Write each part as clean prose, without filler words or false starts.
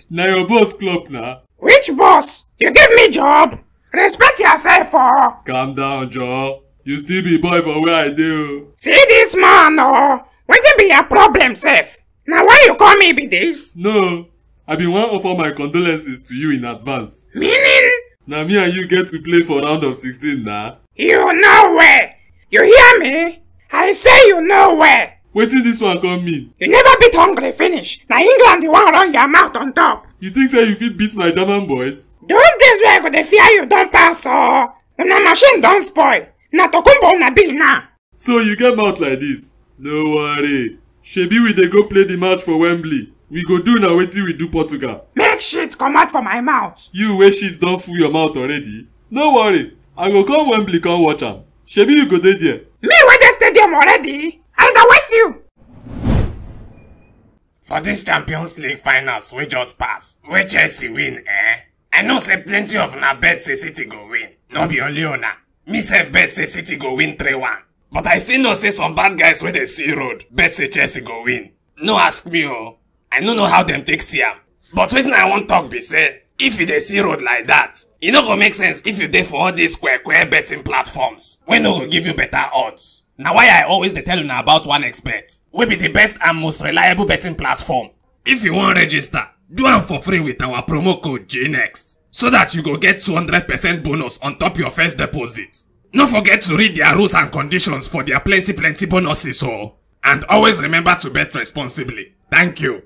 Now your boss club now. Which boss? You give me job? Respect yourself, oh. Calm down, Joe. You still be boy for where I do. See this man, oh. What be your problem, sef? Now why you call me be this? No, I been want offer my condolences to you in advance. Meaning? Now me and you get to play for round of 16 now. You know where? You hear me? I say you know where. Waiting this one come mean. You never beat Hungary finish. Now England you want run your mouth on top. You think say you fit beat my German boys? Those days where I go dey fear you don't pass, oh. Una machine don't spoil. Na Tokumbo una be now. So you get mouth like this? No worry. Shebi we dey go play the match for Wembley. We go do now wetin we do Portugal. Make shit come out from my mouth. You wey shit don full your mouth already? No worry. I go come Wembley come watch am. Shebi you go dey there. Me wey dey stadium already. I go wait you. For this Champions League finals we just pass, wey Chelsea win, I know say plenty of una bet say City go win. No be only una. Me sef bet say City go win 3-1. But I still know say some bad guys wey dey see road bet say Chelsea go win. No ask me oh. I no know how them take see am. But wetin I wan talk be say, if you dey see road like that, e no go make sense if you dey for all these square betting platforms wey no go give you better odds. Na why I always dey tell una about OneXBet, wey be the best and most reliable betting platform. If you wan register, do am for free with our promo code JNEXT, so that you go get 200% bonus on top your first deposit. No forget to read their rules and conditions for their plenty bonuses oh. And always remember to bet responsibly. Thank you.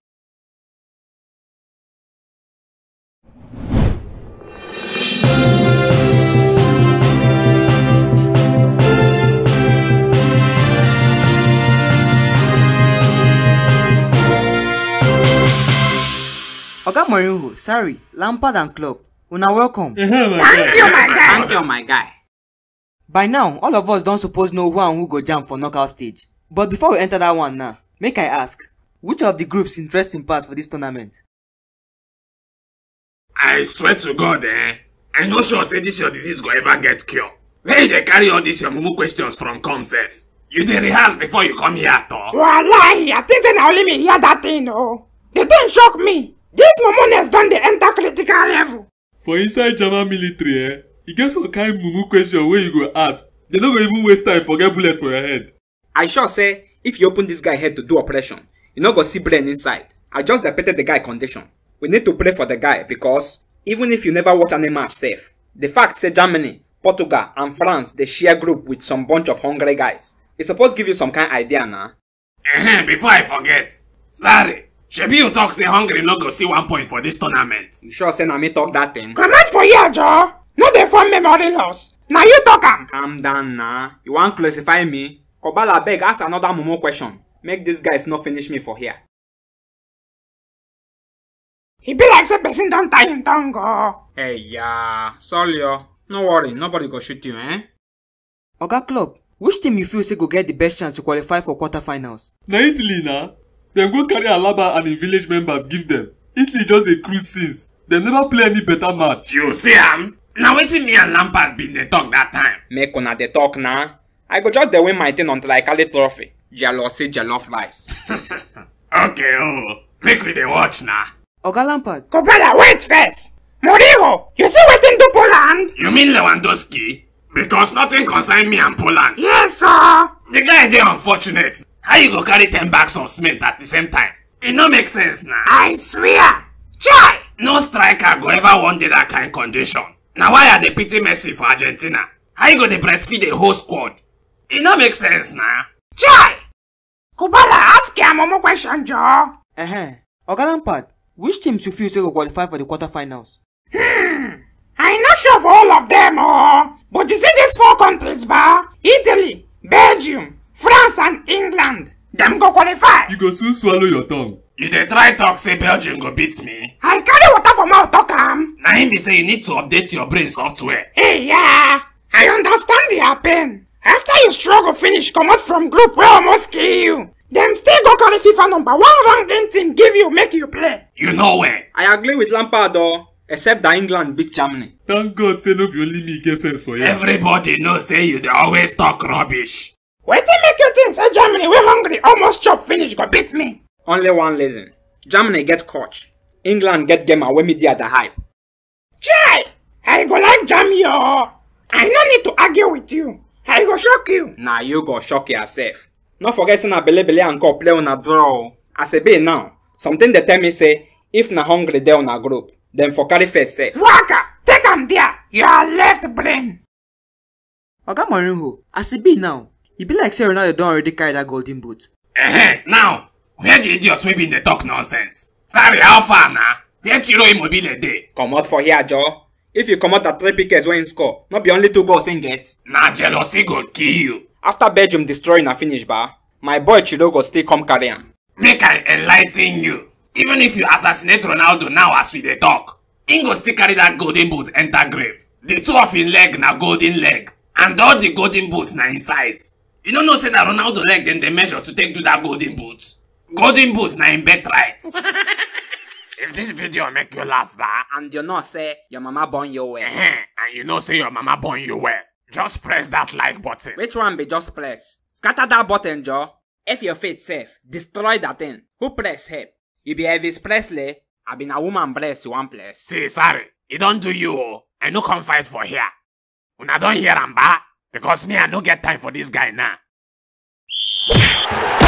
Oga Mourinho, sorry, Lampard and Klopp, una welcome. Thank you, my guy. Thank you, my guy. By now, all of us don't suppose know who and who go jam for knockout stage. But before we enter that one now, make I ask, which of the groups interesting pass for this tournament? I swear to God, I no sure say this your disease go ever get cure. Where you dey carry all these your mumu questions from come sef? You dey rehearse before you come here toh? Wallahi, I think say na only me hear that thing oh. The thing shock me. This mumuness done dey enter critical level. For inside German military, e get some kind mumu question wey you go ask. They no go even waste time forget bullet for your head. I sure say, if you open this guy head to do operation, you no go see brain inside. I just repeated the guy condition. We need to pray for the guy because even if you never watch any match safe, the fact say Germany, Portugal and France they share group with some bunch of hungry guys, it's supposed to give you some kind idea now. Before I forget, sorry. Shebi you talk say Hungary no go see 1 point for this tournament. You sure say na me talk that thing? Come out for here, Joe. No dey form memory loss. Now you talk am. Calm down nah. You want classify me? Kobala beg ask another mumu question. Make these guys not finish me for here. He be like say person don't tie him tongue oh. Hey yeah, sorry yo. No worry, nobody go shoot you, Oga Klopp, which team you feel say go get the best chance to qualify for quarterfinals? Na Italy na. Dem go carry Alaba and im village members give them. Italy just dey cruise since. Dem never play any better match. You see am? Na wetin me and Lampard been dey talk that time. Make una dey talk nah. I go just dey win my thing until I carry trophy. Jealousy, jollof rice. Okay make we dey watch na. Oga Lampard. Kobala, wait first. Mourinho, you see wetin do Poland? You mean Lewandowski? Because nothing concern me and Poland. Yes sir. The guy dey unfortunate. How you go carry 10 bags of cement at the same time? It no make sense now. I swear. Try. No striker go ever want that kind condition. Now why are they pity Messi for Argentina? How you go dey breastfeed a whole squad? It no make sense now. Try. Kubala, ask him one more question, Joe. Oga Lampard, which teams you feel say go qualify for the quarterfinals? I'm not sure for all of them, but you see these 4 countries, Italy, Belgium, France and England, them go qualify. You go soon swallow your tongue. You dey try talk say Belgium go beat me. I carry water for mouth talk am. Na him be say you need to update your brain software. Hey yeah, I understand their pain. After you struggle finish come out from group where almost kill you, them still go carry FIFA number 1 ranking team give you make you play. You know where? I agree with Lampard though, except that England beat Germany. Thank God say no be only me get sense for you. Everybody know say you dey always talk rubbish. Wetin make you think say Germany wey hungry almost chop finish go beat me? Only one reason. Germany get coach. England get game away media the hype. Chai! I go like jam you. I no need to argue with you. I go shock you. Nah, you go shock yourself. Not forget say na bele and go play on a draw. As a be now, something they tell me say, if na hungry they on a group, then for carry face safe. Waka! Take am there. You are left brain. Oga Mourinho, as e be now, e be like say Ronaldo don already carry that golden boot. Now, where the idiots wey been dey talk nonsense? Sorry, how far na? Where Chiro Immobile dey? Come out for here, Joe. If you come out at 3 PKs when score, not be only 2 goals in get. Na jealousy go kill you. After Belgium destroying a finish bar, my boy Chiro go still come carry him. Make I enlighten you. Even if you assassinate Ronaldo now as we dey talk, he go still carry that golden boot enter grave. The 2 of him leg na golden leg, and all the golden boots na in size. You don't know say that Ronaldo leg then they measure to take do that golden boot. Golden boots na in birthright. If this video make you laugh, And you know say your mama born you well. and you know say your mama born you well, just press that like button. Which one be just press? Scatter that button, Joe. If your faith safe, destroy that thing. Who press help? You be Elvis Presley. I been a woman bless you one place. See, sorry, it don't do you. Oh. I no come fight for here. Una don't hear am ba? Because me I no get time for this guy now.